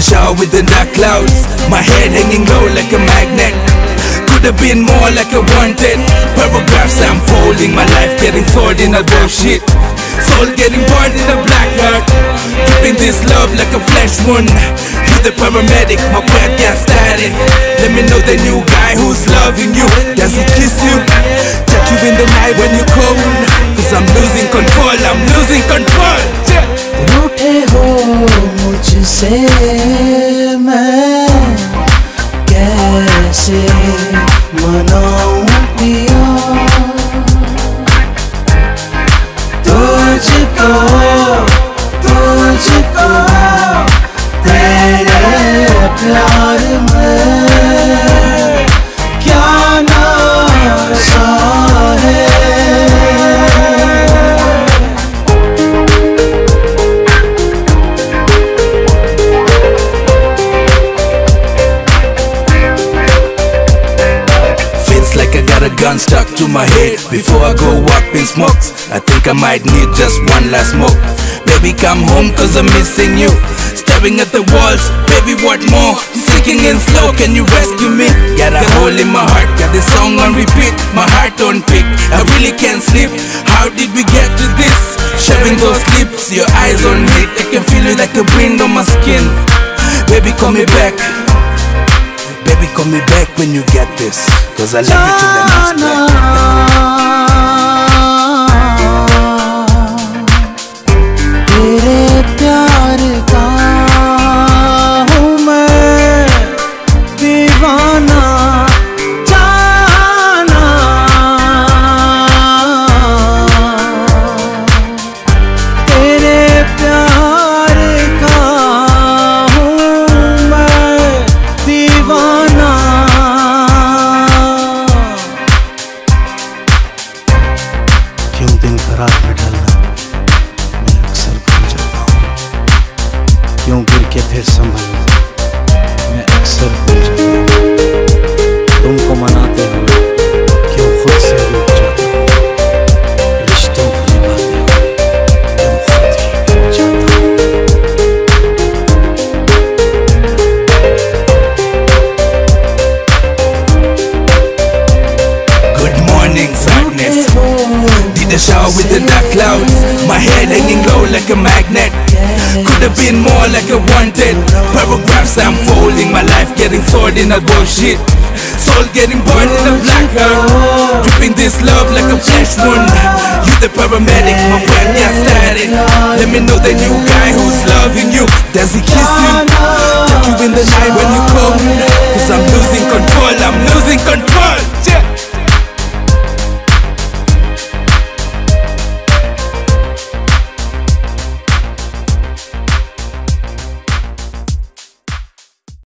shower with the dark clouds, my head hanging low like a magnet. Could have been more like a wanted. Paragraphs I'm folding, my life getting thawed in a bullshit. Soul getting burned in a black heart. Keeping this love like a flesh wound. You the paramedic, my breath gets static. Let me know the new guy who's loving you. Does he kiss you? Check you in the night when you're cold. Cause I'm losing control, I'm losing control. रूठे हो मुझसे मैं कैसे मनाऊं पिया तुझको तुझको तेरे प्यार में क्या नशा है like I got a gun stuck to my head. Before I go up in smokes, I think I might need just one last smoke. Baby come home cause I'm missing you. Staring at the walls, baby what more? Sinking in slow, can you rescue me? Got a hole in my heart, got this song on repeat. My heart on pick, I really can't sleep. How did we get to this? Sharing those lips, your eyes on hit. I can feel it like a wind on my skin. Baby call me back. Baby, call me back when you get this. Cause I love you till the next breath. तेरे प्यार का हूँ मैं दीवाना जाना तेरे प्यार का हूँ मैं दीवाना क्यों दिन का रात में ढलना मैं अक्सर भूल जाता हूँ क्यों गिर के फिर संभलना मैं अक्सर भूल जाता हूँ तुमको मनाते हुए क्यों खुद से रूठ जाता हूँ रिश्तों को निभाते हुए क्यों खुद ही भूल जाता हूँ Good morning, sadness. Did a shower with the dark clouds. My head hanging low like a magnet. Could have been more like a wanted. Paragraphs I'm folding, my life getting thawed in a bullshit. Soul getting burned in a black heart. Dripping this love like a flesh wound. You the paramedic, my breath gets static. Let me know the new guy who's loving you. Does he kiss you? Check you in the night when you're cold. Cause I'm losing control, I'm losing control. Yeah.